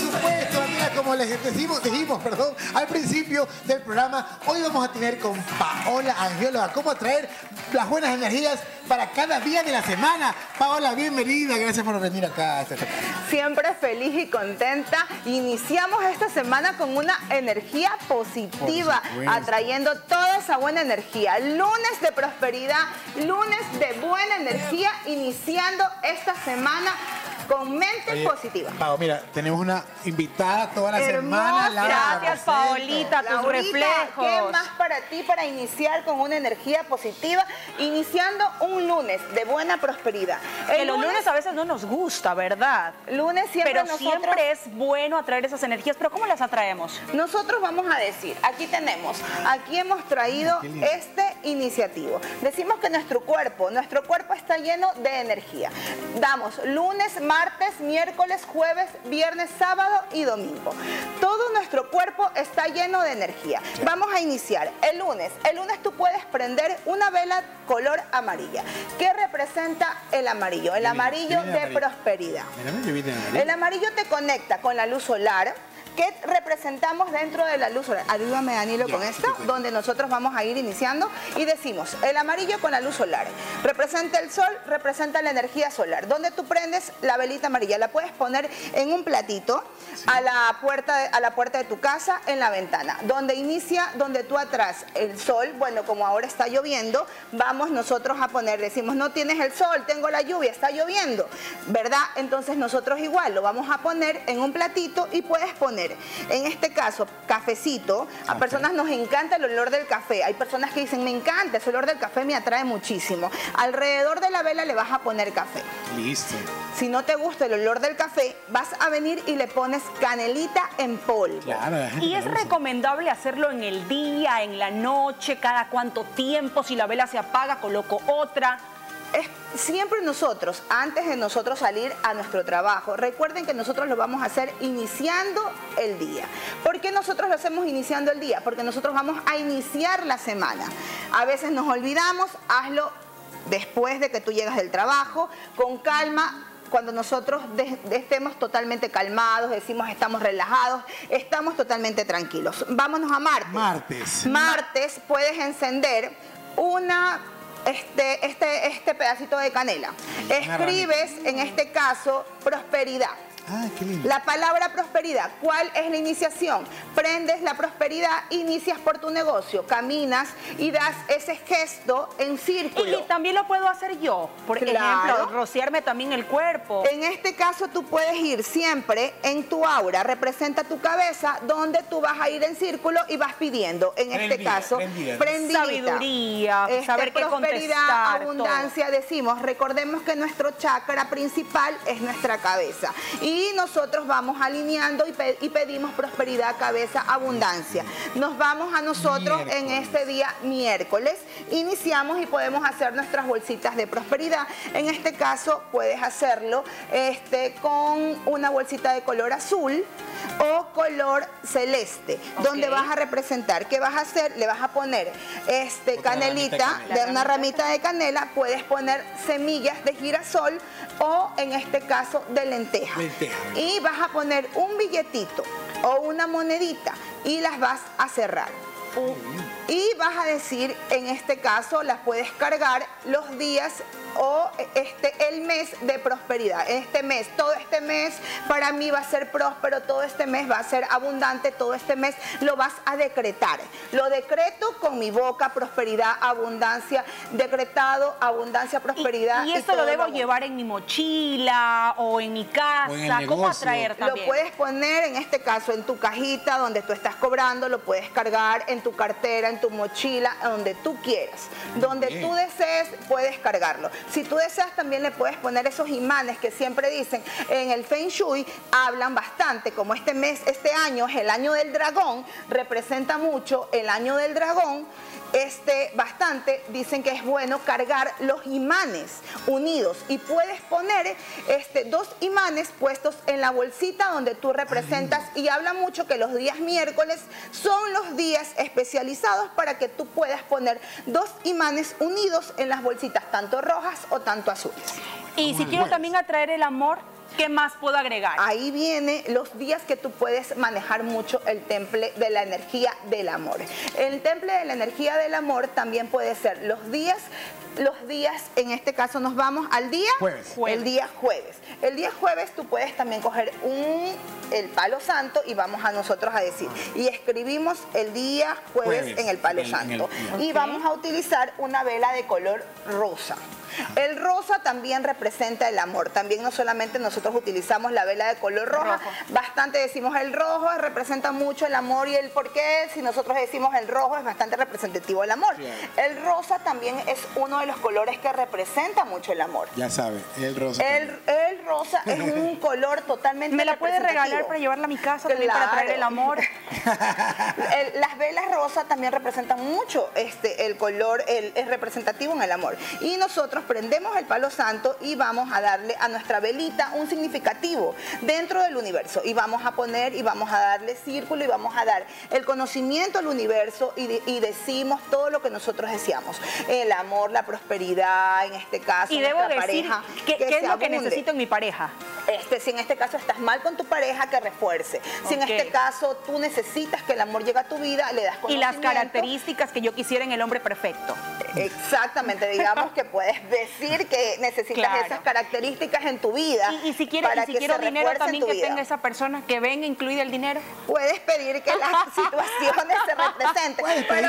supuesto, amiga, como les dijimos, perdón, al principio del programa, hoy vamos a tener con Paola Angióloga cómo traer las buenas energías para cada día de la semana. Paola, bienvenida, gracias por venir acá. Siempre feliz y contenta. Iniciamos esta semana con una energía positiva, atrayendo toda esa buena energía. Lunes de prosperidad, lunes de buena energía, iniciando esta semana con mente positiva. Pao, mira, tenemos una invitada toda la semana. Gracias, Paolita, tus reflejos. ¿Qué más para ti para iniciar con una energía positiva? Iniciando un lunes de buena prosperidad. Que los lunes a veces no nos gusta, ¿verdad? Lunes siempre pero siempre es bueno atraer esas energías. ¿Pero cómo las atraemos? Nosotros vamos a decir, aquí hemos traído este iniciativo. Decimos que nuestro cuerpo está lleno de energía. Damos lunes, martes, miércoles, jueves, viernes, sábado y domingo. Todo nuestro cuerpo está lleno de energía. Vamos a iniciar el lunes. El lunes tú puedes prender una vela color amarilla. ¿Qué representa el amarillo? El amarillo de prosperidad. El amarillo te conecta con la luz solar. ¿Qué representamos dentro de la luz solar? Ayúdame, Danilo, con esto, donde nosotros vamos a ir iniciando y decimos, el amarillo con la luz solar. Representa el sol, representa la energía solar. Donde tú prendes la velita amarilla, la puedes poner en un platito a la puerta de tu casa, en la ventana. Donde inicia, donde tú atrás el sol, bueno, como ahora está lloviendo, vamos nosotros a poner, decimos, no tienes el sol, tengo la lluvia, está lloviendo, ¿verdad? Entonces nosotros igual lo vamos a poner en un platito y puedes poner, en este caso, cafecito. A personas nos encanta el olor del café. Hay personas que dicen, me encanta, ese olor del café me atrae muchísimo. Alrededor de la vela le vas a poner café. Listo. Si no te gusta el olor del café, vas a venir y le pones canelita en polvo. Claro, y es recomendable hacerlo en el día, en la noche, cada cuánto tiempo. Si la vela se apaga, coloco otra. Siempre nosotros, antes de nosotros salir a nuestro trabajo, recuerden que nosotros lo vamos a hacer iniciando el día. ¿Por qué nosotros lo hacemos iniciando el día? Porque nosotros vamos a iniciar la semana. A veces nos olvidamos, hazlo después de que tú llegas del trabajo, con calma. Cuando nosotros estemos totalmente calmados, decimos estamos relajados, estamos totalmente tranquilos. Vámonos a martes. Martes puedes encender este pedacito de canela. Escribes, en este caso, prosperidad. Ah, qué lindo. La palabra prosperidad, ¿cuál es la iniciación? Prendes la prosperidad, inicias por tu negocio, caminas y das ese gesto en círculo. Y también lo puedo hacer yo, por ejemplo, rociarme también el cuerpo. En este caso tú puedes ir siempre en tu aura, representa tu cabeza, donde tú vas a ir en círculo y vas pidiendo, en este caso, prendidita. Sabiduría, saber qué prosperidad, contestar, abundancia, todo. Decimos, recordemos que nuestro chakra principal es nuestra cabeza. Y nosotros vamos alineando y pedimos prosperidad, cabeza, abundancia. Nos vamos a nosotros en este día miércoles. Iniciamos y podemos hacer nuestras bolsitas de prosperidad. En este caso puedes hacerlo con una bolsita de color azul o color celeste, donde vas a representar. ¿Qué vas a hacer? Le vas a poner canelita, una ramita de canela, puedes poner semillas de girasol o en este caso de lenteja. Y vas a poner un billetito o una monedita y las vas a cerrar. Y vas a decir, en este caso, las puedes cargar los días o el mes de prosperidad. Todo este mes para mí va a ser próspero, todo este mes va a ser abundante, todo este mes lo vas a decretar. Lo decreto con mi boca, prosperidad, abundancia, decretado, abundancia, prosperidad. Y esto lo debo llevar en mi mochila o en mi casa. ¿Cómo atraer también? Lo puedes poner, en este caso, en tu cajita donde tú estás cobrando, lo puedes cargar en tu cartera, en tu mochila, donde tú quieras. Donde tú desees, puedes cargarlo. Si tú deseas, también le puedes poner esos imanes que siempre dicen en el Feng Shui, hablan bastante, como este año es el año del dragón, representa mucho el año del dragón, bastante, dicen que es bueno cargar los imanes unidos y puedes poner 2 imanes puestos en la bolsita donde tú representas y habla mucho que los días miércoles son los días especializados para que tú puedas poner 2 imanes unidos en las bolsitas, tanto rojas o tanto azules. Y si quiero también atraer el amor, ¿Qué más puedo agregar? Ahí viene los días que tú puedes manejar mucho el temple de la energía del amor. El temple de la energía del amor también puede ser los días, en este caso nos vamos al día jueves. El día jueves. El día jueves tú puedes también coger el palo santo y vamos a nosotros a decir, y escribimos el día jueves en el palo santo. Y vamos a utilizar una vela de color rosa. El rosa también representa el amor. También no solamente nosotros utilizamos la vela de color roja, bastante decimos el rojo representa mucho el amor y el porqué. Si nosotros decimos el rojo es bastante representativo del amor. El rosa también es uno de los colores que representa mucho el amor. Ya sabe, el rosa. El rosa es un color totalmente ¿Me la puede regalar para llevarla a mi casa también para traer el amor? Las velas rosas también representan mucho el color, es representativo en el amor. Y nosotros prendemos el palo santo y vamos a darle a nuestra velita un significativo dentro del universo. Y vamos a poner y vamos a darle círculo y vamos a dar el conocimiento al universo y decimos todo lo que nosotros deseamos. El amor, la prosperidad, en este caso, y debo decir pareja, ¿qué es lo que necesito en mi pareja? Si en este caso estás mal con tu pareja, que refuerce. Si en este caso tú necesitas que el amor llegue a tu vida, le das conocimiento. Y las características que yo quisiera en el hombre perfecto. Exactamente, digamos que puedes decir que necesitas esas características en tu vida. Y si quiero dinero también que tenga esa persona, que venga incluida el dinero. Puedes pedir que las situaciones se representen.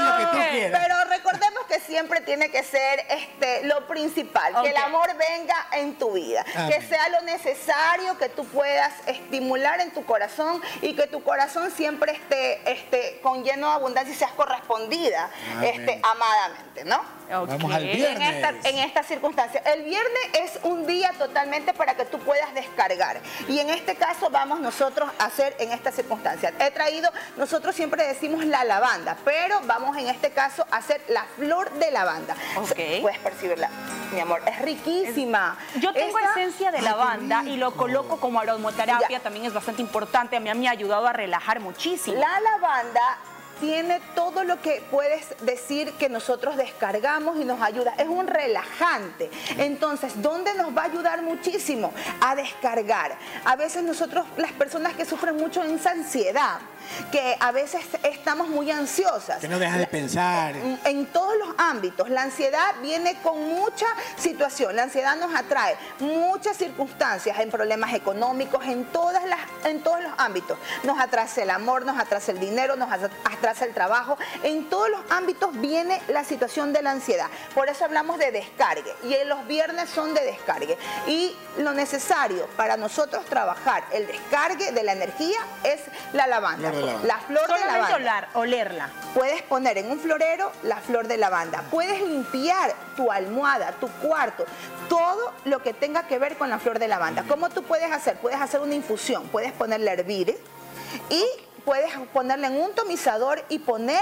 Pero recordemos que siempre tiene que ser lo principal, que el amor venga en tu vida, que sea lo necesario que tú puedas estimular en tu corazón y que tu corazón siempre esté con lleno de abundancia y seas correspondida amadamente, ¿no? Vamos al viernes. En esta circunstancia. El viernes es un día totalmente para que tú puedas descargar. Y en este caso vamos nosotros a hacer en esta circunstancia. He traído, nosotros siempre decimos la lavanda, pero vamos en este caso a hacer la flor de lavanda. Puedes percibirla, mi amor, es riquísima. Yo tengo esencia de lavanda y lo coloco como aromaterapia, también es bastante importante. A mí me ha ayudado a relajar muchísimo. La lavanda tiene todo lo que puedes decir que nosotros descargamos y nos ayuda. Es un relajante. Entonces, ¿dónde nos va a ayudar muchísimo? A descargar. A veces nosotros, las personas que sufren mucho de esa ansiedad, que a veces estamos muy ansiosas. Que no dejas de pensar. En todos los ámbitos. La ansiedad viene con mucha situación. La ansiedad nos atrae muchas circunstancias, en problemas económicos, en todos los ámbitos. Nos atrasa el amor, nos atrasa el dinero, nos atrasa el trabajo. En todos los ámbitos viene la situación de la ansiedad. Por eso hablamos de descargue. Y los viernes son de descargue. Y lo necesario para nosotros trabajar el descargue de la energía es la lavanda. La flor de lavanda. Solamente olerla. Puedes poner en un florero la flor de lavanda. Puedes limpiar tu almohada, tu cuarto, todo lo que tenga que ver con la flor de lavanda. ¿Cómo tú puedes hacer? Puedes hacer una infusión, puedes ponerla a hervir y puedes ponerla en un tomizador y poner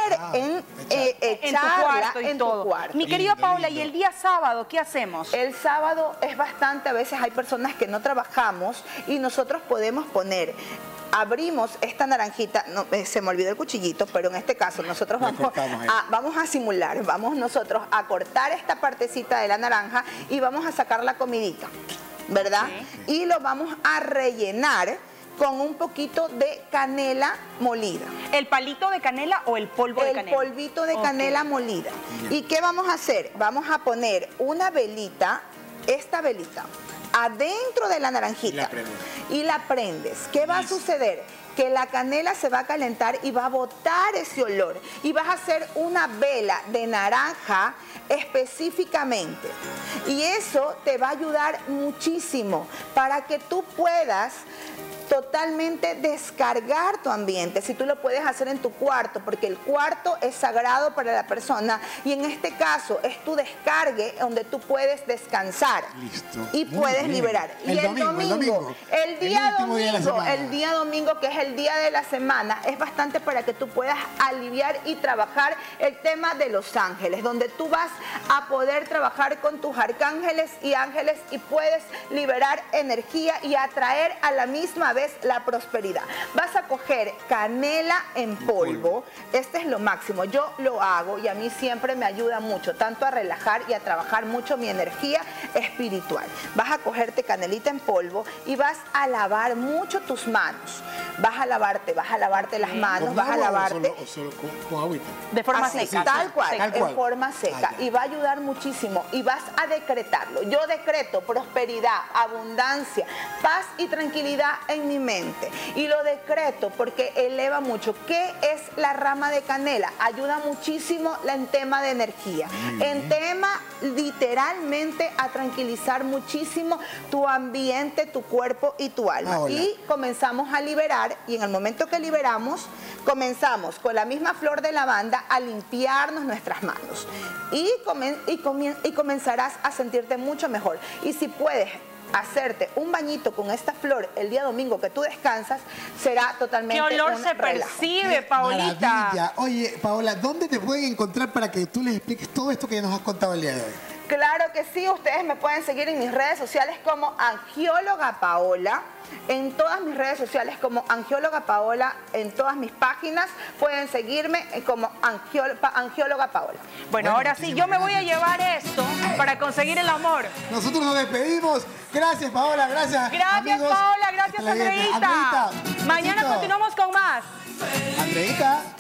echarla en tu cuarto. Mi querida Paola, ¿y el día sábado qué hacemos? El sábado es bastante, a veces hay personas que no trabajamos y nosotros podemos poner, abrimos esta naranjita, no, se me olvidó el cuchillito, pero en este caso nosotros vamos a simular, vamos nosotros a cortar esta partecita de la naranja y vamos a sacar la comidita, ¿verdad? Y lo vamos a rellenar con un poquito de canela molida. ¿El palito de canela o el polvo de canela? El polvito de canela molida. ¿Y qué vamos a hacer? Vamos a poner una velita, esta velita, adentro de la naranjita y la prendes. ¿Qué va a suceder? Que la canela se va a calentar y va a botar ese olor y vas a hacer una vela de naranja específicamente y eso te va a ayudar muchísimo para que tú puedas totalmente descargar tu ambiente, si tú lo puedes hacer en tu cuarto, porque el cuarto es sagrado para la persona y en este caso es tu descargue donde tú puedes descansar y puedes liberar. Y el domingo, el día domingo, que es el día de la semana, es bastante para que tú puedas aliviar y trabajar el tema de los ángeles, donde tú vas a poder trabajar con tus arcángeles y ángeles y puedes liberar energía y atraer a la misma vez la prosperidad. Vas a coger canela en polvo, este es lo máximo, yo lo hago y a mí siempre me ayuda mucho, tanto a relajar y a trabajar mucho mi energía, espiritual. Vas a cogerte canelita en polvo y vas a lavar mucho tus manos. Vas a lavarte las manos, vas a lavarte... ¿O solo con agüita? De forma así, seca. tal cual, Tal cual. en forma seca. Ya. Y va a ayudar muchísimo. Y vas a decretarlo. Yo decreto prosperidad, abundancia, paz y tranquilidad en mi mente. Y lo decreto porque eleva mucho. ¿Qué es la rama de canela? Ayuda muchísimo en tema de energía. En tema literalmente a tranquilizar muchísimo tu ambiente, tu cuerpo y tu alma. Y comenzamos a liberar, y en el momento que liberamos, comenzamos con la misma flor de lavanda a limpiarnos nuestras manos. Y comenzarás a sentirte mucho mejor. Y si puedes hacerte un bañito con esta flor el día domingo que tú descansas, será totalmente ¿Qué olor un se relajo. percibe, Paolita? Maravilla. Oye, Paola, ¿dónde te pueden encontrar para que tú les expliques todo esto que ya nos has contado el día de hoy? Claro que sí, ustedes me pueden seguir en mis redes sociales como Angióloga Paola, en todas mis redes sociales como Angióloga Paola, en todas mis páginas pueden seguirme como Angióloga Paola. Bueno, ahora sí, yo me voy a llevar esto para conseguir el amor. Nosotros nos despedimos. Gracias, Paola, gracias. Gracias, amigos. Paola, gracias, Hasta la siguiente. Andreita. Andreita, Mañana besito. continuamos con más. Andreita.